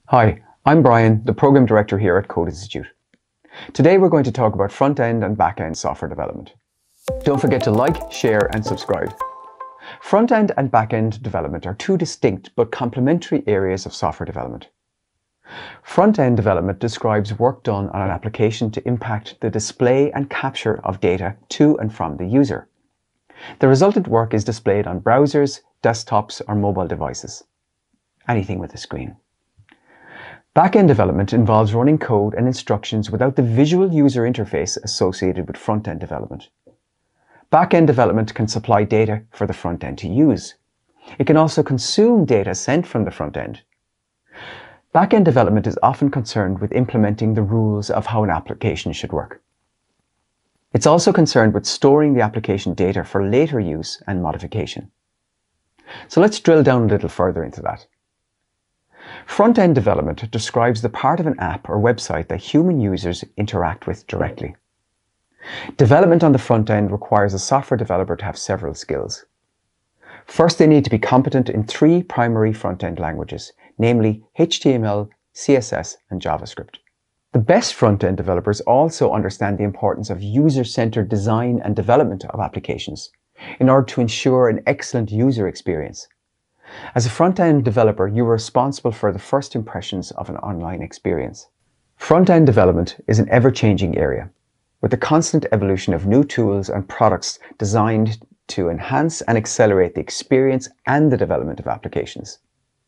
Hi, I'm Brian, the Program Director here at Code Institute. Today we're going to talk about front-end and back-end software development. Don't forget to like, share and subscribe. Front-end and back-end development are two distinct but complementary areas of software development. Front-end development describes work done on an application to impact the display and capture of data to and from the user. The resultant work is displayed on browsers, desktops or mobile devices. Anything with a screen. Back-end development involves running code and instructions without the visual user interface associated with front-end development. Back-end development can supply data for the front-end to use. It can also consume data sent from the front-end. Back-end development is often concerned with implementing the rules of how an application should work. It's also concerned with storing the application data for later use and modification. So let's drill down a little further into that. Front-end development describes the part of an app or website that human users interact with directly. Development on the front end requires a software developer to have several skills. First, they need to be competent in three primary front-end languages, namely HTML, CSS, and JavaScript. The best front-end developers also understand the importance of user-centered design and development of applications in order to ensure an excellent user experience. As a front-end developer, you are responsible for the first impressions of an online experience. Front-end development is an ever-changing area, with the constant evolution of new tools and products designed to enhance and accelerate the experience and the development of applications.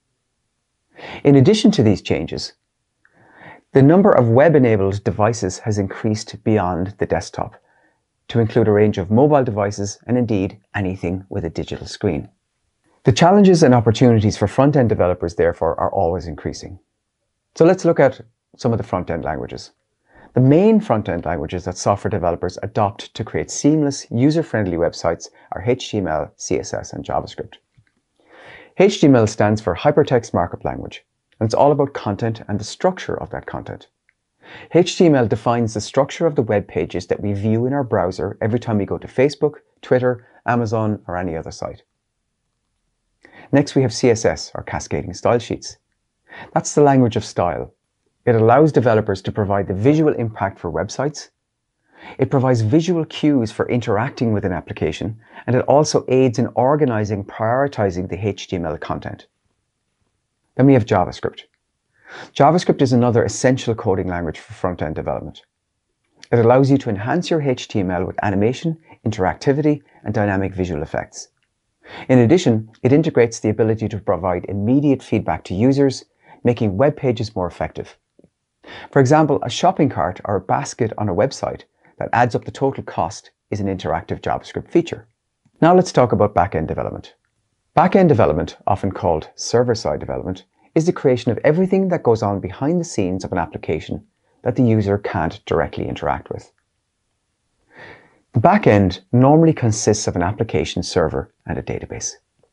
In addition to these changes, the number of web-enabled devices has increased beyond the desktop to include a range of mobile devices and indeed anything with a digital screen. The challenges and opportunities for front-end developers, therefore, are always increasing. So let's look at some of the front-end languages. The main front-end languages that software developers adopt to create seamless, user-friendly websites are HTML, CSS, and JavaScript. HTML stands for Hypertext Markup Language, and it's all about content and the structure of that content. HTML defines the structure of the web pages that we view in our browser every time we go to Facebook, Twitter, Amazon, or any other site. Next, we have CSS, or Cascading Style Sheets. That's the language of style. It allows developers to provide the visual impact for websites. It provides visual cues for interacting with an application, and it also aids in organizing and prioritizing the HTML content. Then we have JavaScript. JavaScript is another essential coding language for front-end development. It allows you to enhance your HTML with animation, interactivity, and dynamic visual effects. In addition, it integrates the ability to provide immediate feedback to users, making web pages more effective. For example, a shopping cart or a basket on a website that adds up the total cost is an interactive JavaScript feature. Now let's talk about back-end development. Back-end development, often called server-side development, is the creation of everything that goes on behind the scenes of an application that the user can't directly interact with. The back-end normally consists of an application server and a database.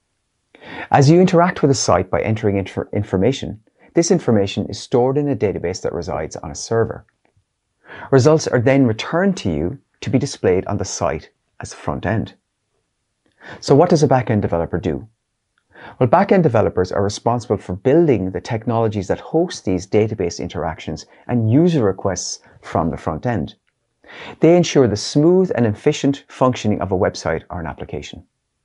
As you interact with a site by entering information, this information is stored in a database that resides on a server. Results are then returned to you to be displayed on the site as the front end. So what does a back-end developer do? Well, back-end developers are responsible for building the technologies that host these database interactions and user requests from the front end. They ensure the smooth and efficient functioning of a website or an application.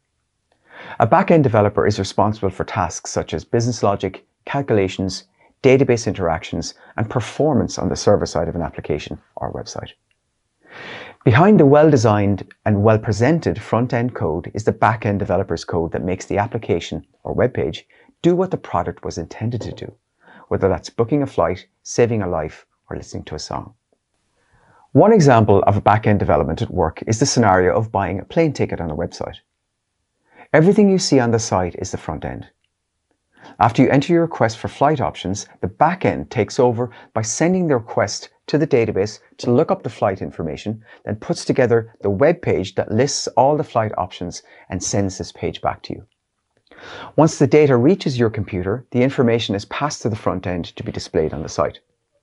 A back-end developer is responsible for tasks such as business logic, calculations, database interactions, and performance on the server side of an application or website. Behind the well-designed and well-presented front-end code is the back-end developer's code that makes the application or web page do what the product was intended to do, whether that's booking a flight, saving a life, or listening to a song. One example of a back-end development at work is the scenario of buying a plane ticket on a website. Everything you see on the site is the front end. After you enter your request for flight options, the back end takes over by sending the request to the database to look up the flight information, then puts together the web page that lists all the flight options and sends this page back to you. Once the data reaches your computer, the information is passed to the front end to be displayed on the site.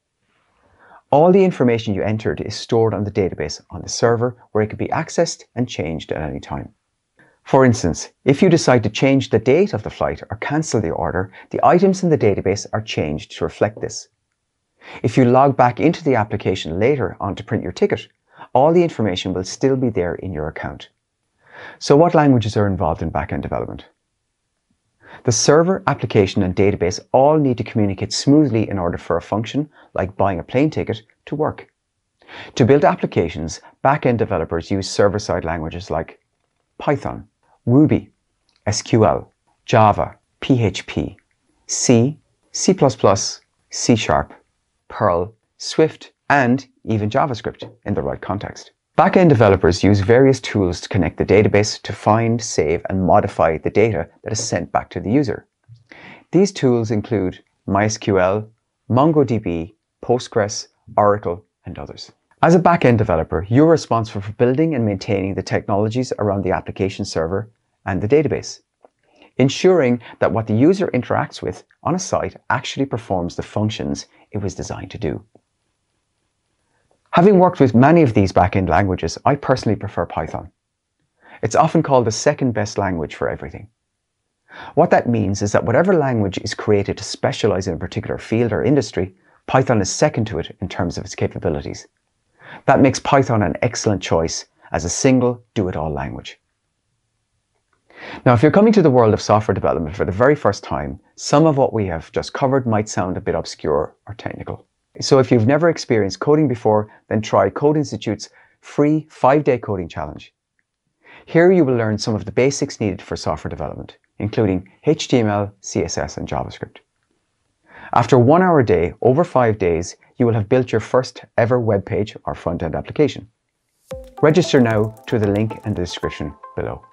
All the information you entered is stored on the database on the server, where it can be accessed and changed at any time. For instance, if you decide to change the date of the flight or cancel the order, the items in the database are changed to reflect this. If you log back into the application later on to print your ticket, all the information will still be there in your account. So what languages are involved in backend development? The server, application, and database all need to communicate smoothly in order for a function, like buying a plane ticket, to work. To build applications, backend developers use server-side languages like Python, Ruby, SQL, Java, PHP, C, C++, C#, Perl, Swift, and even JavaScript in the right context. Backend developers use various tools to connect the database to find, save, and modify the data that is sent back to the user. These tools include MySQL, MongoDB, Postgres, Oracle, and others. As a backend developer, you're responsible for building and maintaining the technologies around the application server and the database, ensuring that what the user interacts with on a site actually performs the functions it was designed to do. Having worked with many of these backend languages, I personally prefer Python. It's often called the second best language for everything. What that means is that whatever language is created to specialize in a particular field or industry, Python is second to it in terms of its capabilities. That makes Python an excellent choice as a single do-it-all language. Now, if you're coming to the world of software development for the very first time, some of what we have just covered might sound a bit obscure or technical. So if you've never experienced coding before, then try Code Institute's free 5-day coding challenge. Here you will learn some of the basics needed for software development, including HTML, CSS, and JavaScript. After 1 hour a day, over 5 days, you will have built your first ever web page or front-end application. Register now through the link in the description below.